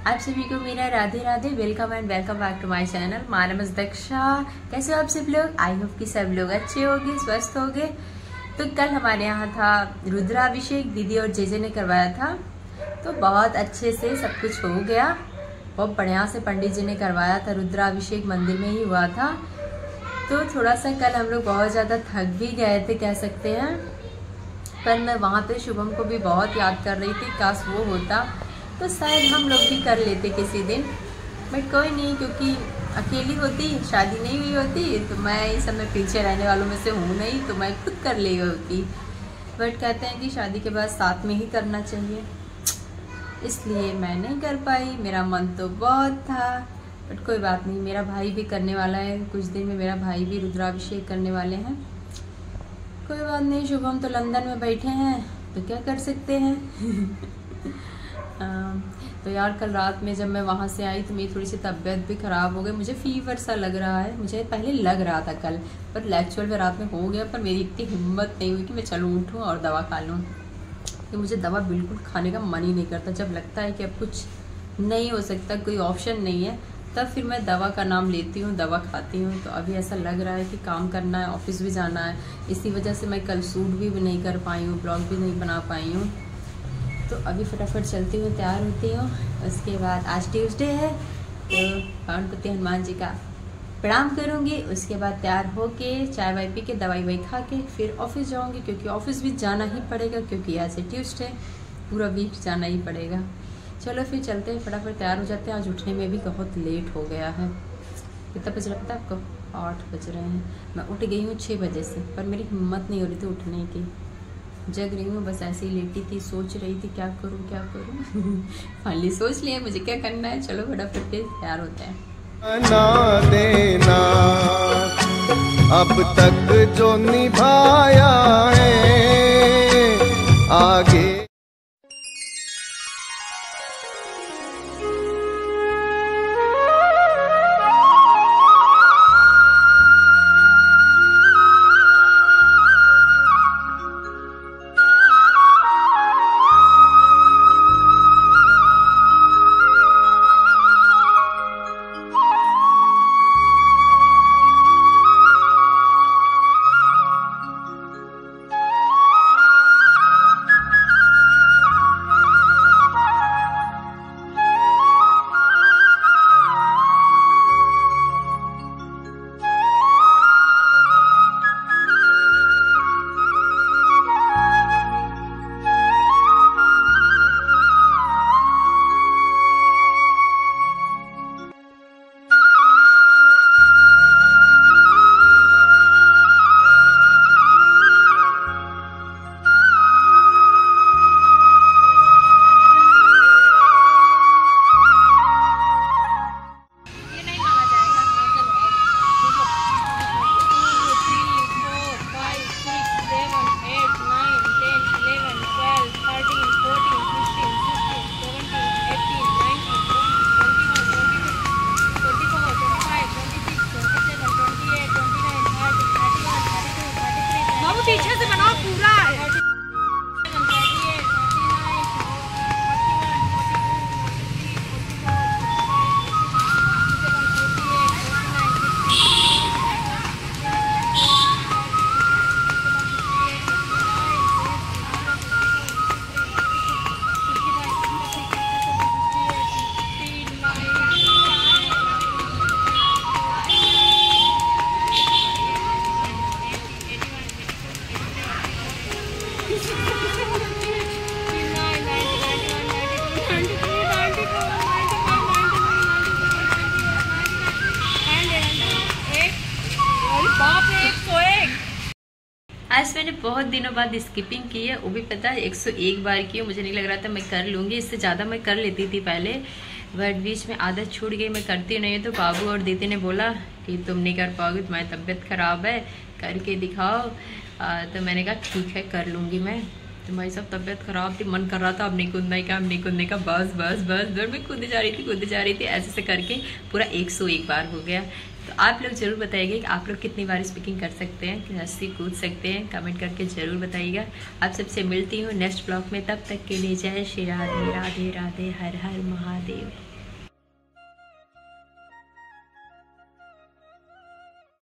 आप सभी को मेरा Radhe Radhe, welcome and welcome back to my channel. My name is Daksha. कैसे हो आप सब लोग? आई होप कि सब लोग अच्छे होंगे, स्वस्थ होंगे। तो कल हमारे यहाँ था रुद्राभिषेक, दीदी और जेजे ने करवाया था, तो बहुत अच्छे से सब कुछ हो गया। बहुत बढ़िया से पंडित जी ने करवाया था। रुद्राभिषेक मंदिर में ही हुआ था। तो थोड़ा सा कल हम लोग बहुत ज़्यादा थक भी गए थे कह सकते हैं, पर मैं वहाँ पे शुभम को भी बहुत याद कर रही थी। काश वो होता तो शायद हम लोग भी कर लेते किसी दिन, बट कोई नहीं, क्योंकि अकेली होती, शादी नहीं हुई होती, तो मैं इस समय पीछे रहने वालों में से हूँ नहीं, तो मैं खुद कर ली होती। बट कहते हैं कि शादी के बाद साथ में ही करना चाहिए, इसलिए मैं नहीं कर पाई। मेरा मन तो बहुत था, बट कोई बात नहीं। मेरा भाई भी करने वाला है, कुछ दिन में मेरा भाई भी रुद्राभिषेक करने वाले हैं। कोई बात नहीं, शुभम तो लंदन में बैठे हैं, तो क्या कर सकते हैं। तो यार कल रात में जब मैं वहाँ से आई तो मेरी थोड़ी सी तबीयत भी ख़राब हो गई। मुझे फीवर सा लग रहा है, मुझे पहले लग रहा था कल, पर एक्चुअल में रात में हो गया। पर मेरी इतनी हिम्मत नहीं हुई कि मैं चलूँ उठूँ और दवा खा लूँ, कि मुझे दवा बिल्कुल खाने का मन ही नहीं करता। जब लगता है कि अब कुछ नहीं हो सकता, कोई ऑप्शन नहीं है, तब फिर मैं दवा का नाम लेती हूँ, दवा खाती हूँ। तो अभी ऐसा लग रहा है कि काम करना है, ऑफिस भी जाना है, इसी वजह से मैं कल शूट भी नहीं कर पाई हूँ, ब्लॉग भी नहीं बना पाई हूँ। तो अभी फटाफट चलती हूँ, तैयार होती हूँ। उसके बाद आज ट्यूसडे है, तो गणपति हनुमान जी का प्रणाम करूँगी। उसके बाद तैयार होके चाय वाय पी के दवाई वाई खा के फिर ऑफिस जाऊँगी, क्योंकि ऑफिस भी जाना ही पड़ेगा, क्योंकि आज से ट्यूसडे, पूरा वीक जाना ही पड़ेगा। चलो फिर चलते हैं, फटाफट तैयार हो जाते हैं। आज उठने में भी बहुत लेट हो गया है। कितना बज रहा है पता है आपको? 8 बज रहे हैं। मैं उठ गई हूँ 6 बजे से, पर मेरी हिम्मत नहीं हो रही थी उठने की। जग रही हूँ, बस ऐसे ही लेटी थी, सोच रही थी क्या करूँ क्या करूँ। फाइनली सोच लिया मुझे क्या करना है। चलो फटाफट फिर तैयार होते हैं। ना देना अब तक जो निभाया है आगे। पीछे से बनाओ पूरा। आज मैंने बहुत दिनों बाद स्किपिंग की है, वो भी पता है 101 बार की है। मुझे नहीं लग रहा था मैं कर लूँगी, इससे ज़्यादा मैं कर लेती थी पहले, बट बीच में आदत छूट गई, मैं करती नहीं हूँ। तो बाबू और दीदी ने बोला कि तुम नहीं कर पाओगी, तुम्हारी तबीयत ख़राब है, करके दिखाओ। तो मैंने कहा ठीक है कर लूँगी मैं। तो भाई सब तबीयत ख़राब थी, मन कर रहा था अब नहीं कूदने का, अब नहीं कूदने का, बस बस बस बस मैं कूदे जा रही थी ऐसे से करके पूरा 101 बार हो गया। तो आप लोग ज़रूर बताइएगा कि आप लोग कितनी बार स्पीकिंग कर सकते हैं, कि रस्सी कूद सकते हैं, कमेंट करके ज़रूर बताइएगा। आप सबसे मिलती हूँ नेक्स्ट ब्लॉग में, तब तक के लिए जय श्री राधे राधे राधे, हर हर महादेव।